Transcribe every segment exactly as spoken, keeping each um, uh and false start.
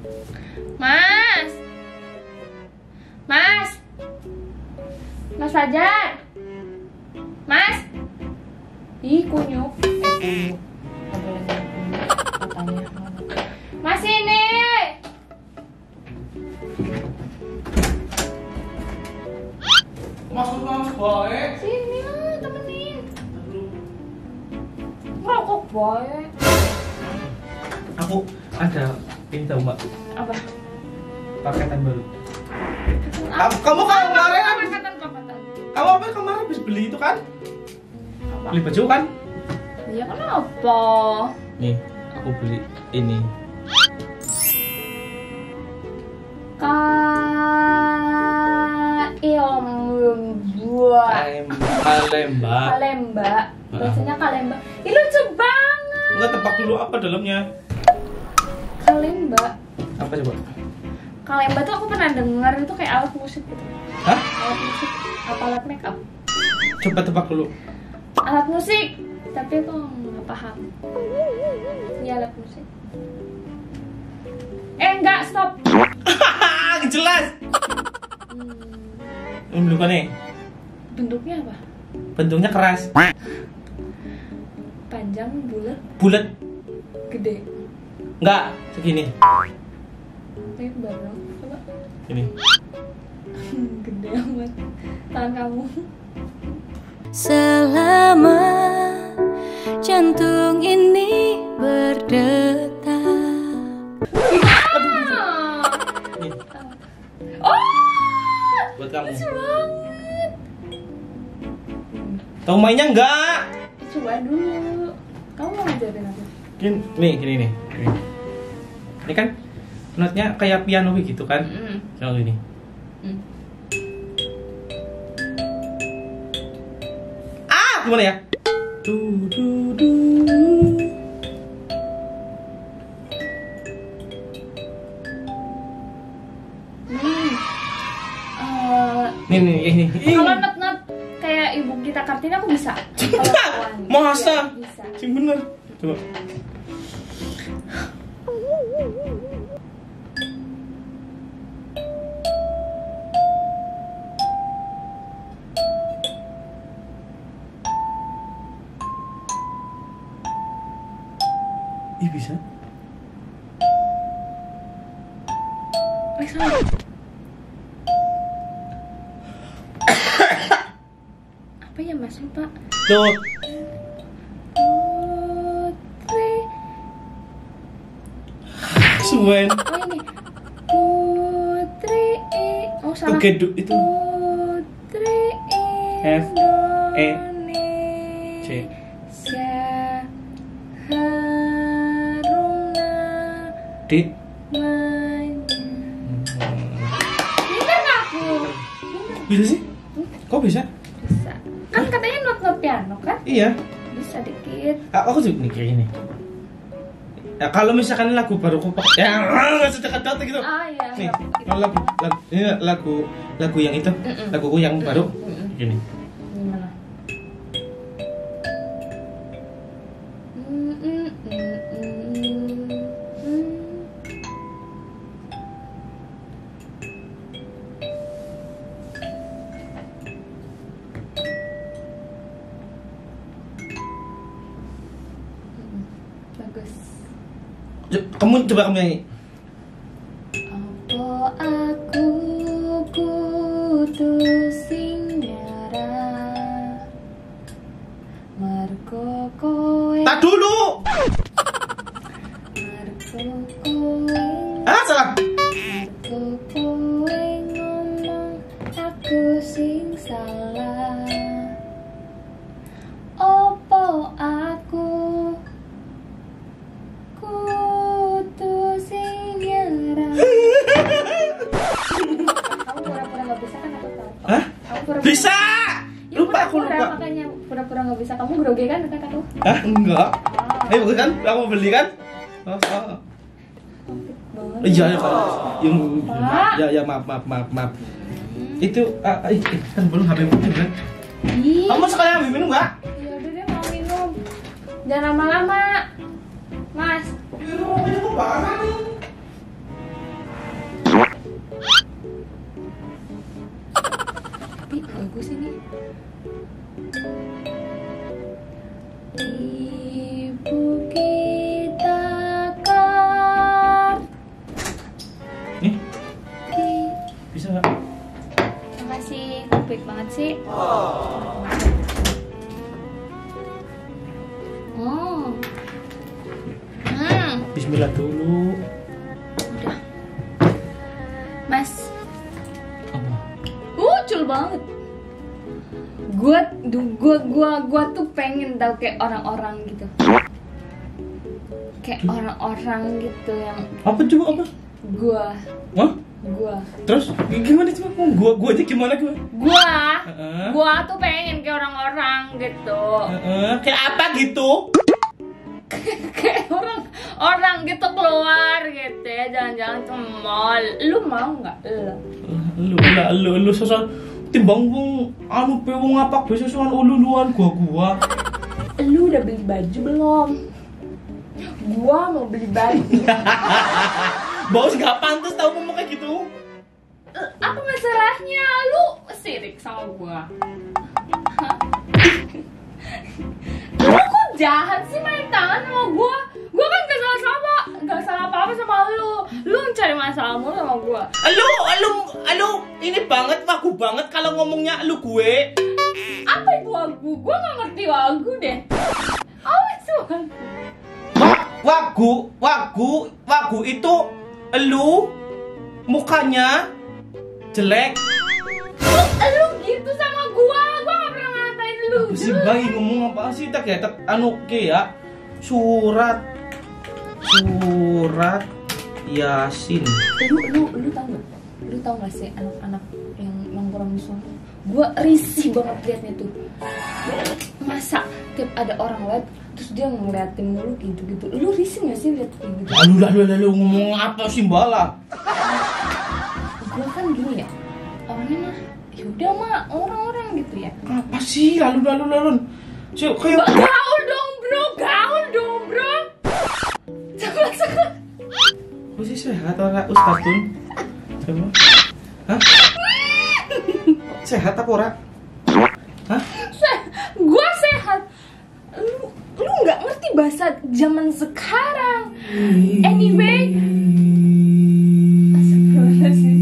Mas. Mas. Mas Fajar. Mas. Ih, kunyuk. Eh, kunyuk. Gak boleh kunyuk. Katanya. Mas ini. Masuk mas baik. Sini lah, temenin. Rokok baik. Aku ada ini tahu mbak. Apa? Paketan baru. Kamu, kamu kan kemarin kan? Paketan paketan. Kamu apa kemarin habis beli itu kan? Apa? Beli baju kan? Iya kenapa? Nih, aku beli ini. Ka Iom buah. Kalemba. Kalemba. Biasanya kalemba. Ih lucu banget. Enggak, tebak dulu apa dalamnya? Kalemba. Apa coba? Kalemba tuh aku pernah dengar itu kayak alat musik gitu. Hah? Alat musik. Apa alat make up? Coba tebak dulu. Alat musik. Tapi aku nggak paham. Iya alat musik. Eh enggak, stop. Jelas. Hmm, Ini bukan nih. bentuknya apa? Bentuknya keras. Panjang, bulat, Bulat. gede. Enggak, segini. Tapi bareng. Coba. Ini. Gede amat. Tangan kamu. Selama jantung ini berdetak. Nih, Oh, buat kamu. lucu banget. Tahu mainnya enggak? Coba dulu. Kamu mau ngajarin aku? Gini, nih, gini nih. Gini. Ini kan notnya kayak piano gitu kan? Mm. Kalau ini. Mm. Ah, gimana ya? Du du du. Hmm. Eh, Nih nih ini. Kalau not-not kayak Ibu Gita Kartini aku bisa. Kalau kawan. Masa? Iya, bisa. Sing bener. Coba. Ih, bisa. Eh, salah. Apa ya Mas lupa? Tuh. Putri. Suen. Oh ini. Putri. Oh salah. Oke, du, itu. Putri F, E, C. Indonesia Haruna Dit. Maju. Pintar nggak aku? Bisa sih? Kok bisa? Bisa. Kan katanya not-not piano kan? Iya. Bisa dikit. Ah, aku juga nih kayak gini. Ya, kalau misalkan lagu baru aku pakai ya nggak sedekat gitu. Ah iya. Nih, nggak- kalau lagu, lagu ini lagu lagu yang itu, Mm-mm. laguku yang baru Mm-mm. gini. Gimana? Mm, mm, mm, mm, mm. Mm, Bagus. Jo- Kamu coba kamu nyanyi. Apa aku kudu sing nyarah Margo kowe Tak dulu. Margo kowe Ah, salah. Margo kowe ngomong aku sing salah Opo aku kudu sing nyarah Kamu pura-pura gak bisa kan aku tahu. Hah? Kamu pura-pura Bisa. Ya, Lupa aku pura-pura, lupa. Makanya pura-pura gak bisa. Kamu grogi kan kata aku? Hah? Enggak. Ah, Eh, bukan kan? Kamu beli kan? Oh, oh. komplit banget. Iya, ya kalau yang Pak. ya ya maaf maaf maaf maaf. Itu ah, ah, ih, kan belum H P minum kan? Ih, Kamu sekali ambil minum enggak? ya udah deh mau minum. Jangan lama-lama, Mas. Ih, bagus ini. Ibu kita kan. Nih, bisa nggak? Makasih, baik banget sih. Oh. Oh. Hmm. Bismillah dulu. Udah. Mas. Apa? Lucu banget. Gua, du- gua, gua, gua tuh pengen tahu kayak orang-orang gitu. Kayak orang-orang gitu yang Apa coba apa? gua, Hah? gua, Terus gimana coba? Gua gua aja gimana gua? gua, Heeh. gua tuh pengen kayak orang-orang gitu. Heeh, kayak apa gitu? Kayak orang orang gitu keluar gitu ya, jalan-jalan ke mall. Lu mau nggak? Lu Lu lah lu lu sosok timbang wong anu pe wong ngapak be sosokan ululuan gua gua. lu udah beli baju belum? Gua mau beli baju. Bos nggak pantas tahu ngomong kayak gitu. Eh, apa masalahnya? Lu sirik sama gua. Lu kok jahat sih main tangan sama gua? Gua kan gak salah sama, gak salah apa-apa sama lu. Lu cari masalah mulu sama gua. Lu lu lu ini banget wagu banget kalau ngomongnya lu gue. Apa itu wagu? Gua gak ngerti wagu deh. Apa itu wagu? Wah, wagu, wagu, wagu itu lu mukanya jelek. Lu, lu gitu sama gua. Gua gak pernah ngatain lu. Apa sih bayi ngomong apa sih tak ya tak anu ke ya surat surat Yasin. Lu, lu, lu tau gak? Lu tau gak sih anak-anak yang nongkrong di sana? Gua risih banget liatnya tuh. Masa tiap ada orang lewat terus dia ngeliatin mulu gitu-gitu. Lu risih gak sih liat kayak gitu? Lalu lalu lalu ngomong apa sih bala? Gua kan gini ya, orangnya mah yaudah mah orang-orang gitu ya. Apa sih lalu lalu lalu? Cuk kayak Ba- Gaul dong bro, gaul dong bro. Coba coba. masih sehat ora Ustazun? Coba. Hah? Sehat apa ora? Hah? Se- Gua sehat. Lu lu nggak ngerti bahasa zaman sekarang. Anyway, astagfirullahaladzim.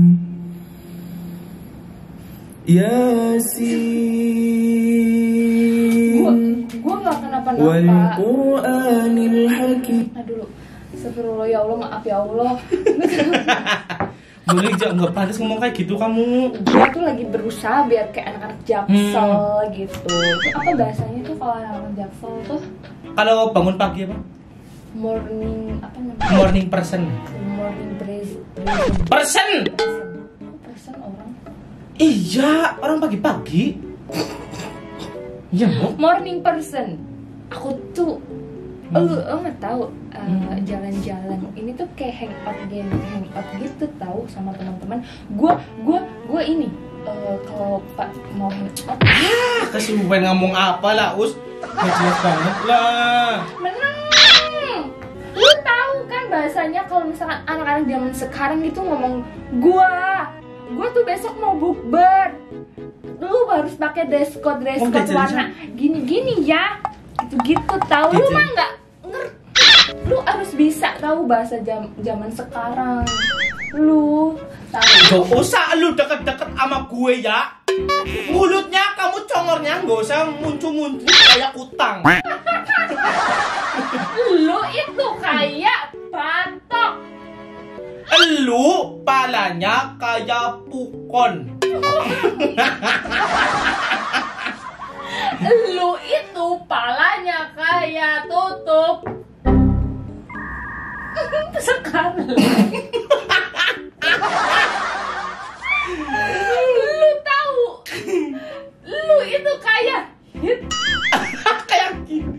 Yasin. Gua gua nggak kenapa-napa. Wal Qur'anil Hakim. Aduh lu, astagfirullah ya Allah, maaf ya Allah. Boleh jangan nggak pantas ngomong kayak gitu kamu. Gua tuh lagi berusaha biar kayak anak-anak Jaksel gitu. Itu apa bahasanya tuh kalau anak-anak Jaksel tuh? Kalau bangun pagi apa? Morning apa namanya? Morning person. Morning praise. Person. Person orang. Iya, orang pagi-pagi. Iya, Bu. Morning person. Aku tuh lu lu nggak tahu uh, jalan-jalan ini tuh kayak hangout game hangout gitu tahu sama teman-teman. Gua gua gua ini uh, kalau pak mau hangout Ah, kesuwen ngomong apa lah, Us? Gak jelas banget lah. menang. Lu tahu kan bahasanya kalau misalkan anak-anak zaman sekarang gitu ngomong gua gua tuh besok mau bukber. Lu harus pakai dress code dress Oh, code udah warna gini-gini ya. Gitu-gitu tahu lu Jajan. mah nggak ngerti. Lu harus bisa tahu bahasa jam zaman sekarang. Lu tahu. Gak usah lu deket-deket sama gue ya. Mulutnya kamu congornya gak usah muncul-muncul kayak kutang. Lu itu kayak batok. Lu palanya kayak pukon. Lu itu palanya kayak tutup. Sekali. Lu tahu? Lu itu kayak hit. Kayak gini.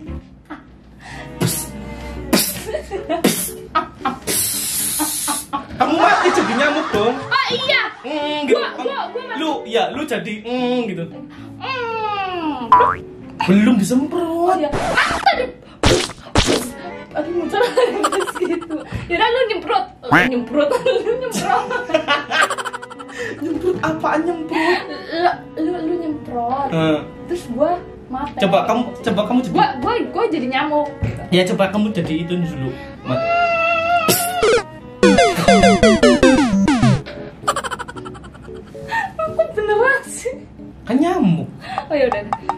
Kamu mati jadi nyamuk dong. Oh iya. Mm, gitu. Gua- gua- gua mati. Lu ya lu jadi mm, gitu. Hmm. Belum Oh disemprot. ya. Ah, tadi. Aduh, muncul gitu. Yaudah lu nyemprot. Lu nyemprot. Lu nyemprot. Nyemprot apaan nyemprot? Lu lu, lu nyemprot. Uh. Terus gua mati. Coba kamu coba kamu jadi. Gua gua gua jadi nyamuk gitu. Ya coba kamu jadi itu dulu. Aku beneran sih. Kan nyamuk. Oh ya udah.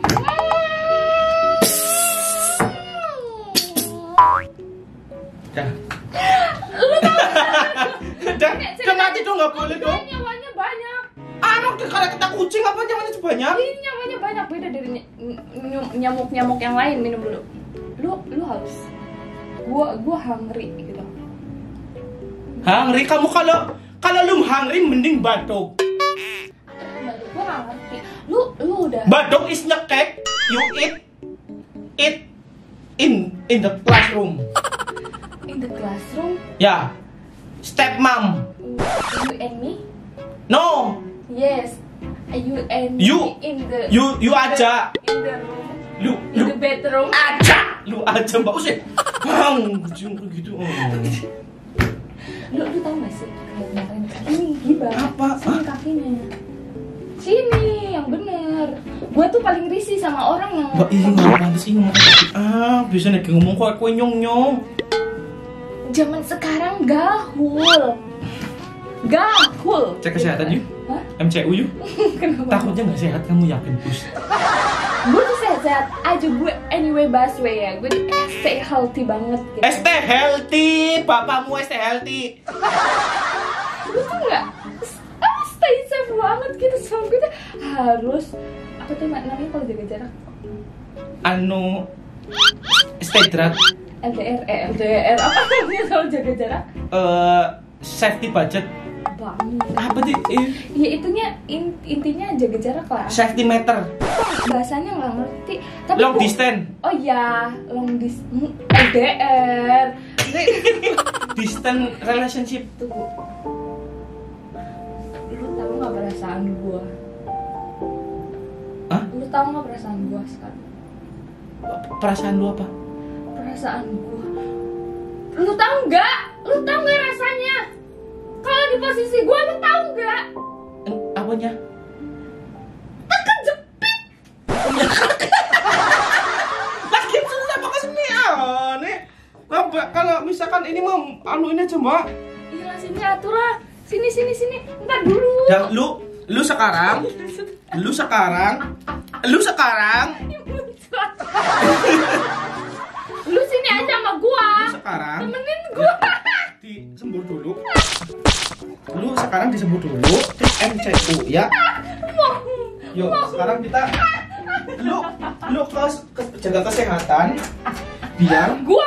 Dah. Lu tahu Dah, dah mati dong, nggak boleh dong. nyawanya banyak. Anak kalau kita kucing apa nyamanya sebanyak? Ini nyawanya banyak, beda dari ny- ny- nyamuk-nyamuk yang lain. Minum dulu. Lu lu haus. Gua gua hungry gitu. Hungry kamu kalau kalau lu hungry mending batuk. Batuk gua nggak ngerti. Lu lu udah. Batuk is nyekek. You eat eat in in the classroom. In the classroom. Ya. Step mom. You and me. No. Yes. You and You. me in the. You you aja. In the room. Lu In lu the bedroom. aja. Lu aja Mbak Usin. Bang, gitu. Oh. Lu lu tahu nggak sih kayak kemarin ini gibah. Apa? Sini kakinya. Sini yang bener. Gua tuh paling risih sama orang yang. Mbak ini nggak pantas sih ngomong kayak ah bisa nih ngomong kok kue nyong nyong. Zaman sekarang gahul. Gahul. Cek kesehatan yuk. Hah? M C U yuk. Kenapa? Takutnya nggak sehat kamu yakin Pus. Gue tuh sehat-sehat aja gue anyway Baswe ya. Gue stay healthy banget gitu. Stay healthy, bapakmu stay healthy. Lu tuh nggak ah, stay safe banget gitu sama gue tuh harus apa tuh namanya kalau jaga jarak? Anu stay drug. L D R, eh L D R apa namanya kalau jaga jarak? Eh safety budget. Banget. Apa sih? Eh, Ya itunya in, intinya jaga jarak lah. Safety meter. Bahasanya nggak ngerti. Tapi Long bu- distance. Oh ya, long distance. L D R. Distance relationship. Tunggu. Lu tahu nggak perasaan gua? Hah? Lu tahu nggak perasaan gua sekarang? Perasaan lu apa? Perasaan gua. Lu tahu nggak? Lu tahu nggak rasanya? Kalau di posisi gua, lu tahu nggak? Eh, Apanya? Tekan jepit. Lagi susah pakai sini ah, nih. Apa kalau misalkan ini mau anu ini aja mbak? Iya sini atur lah. Sini sini sini. Ntar dulu. Dan lu lu sekarang, lu sekarang, lu sekarang, Lu sini aja sama gua. lu sekarang Temenin gua. disembur dulu. Lu sekarang disembur dulu, terus M C U ya. Yuk sekarang kita, lu lu ke, ke- jaga kesehatan biar Gua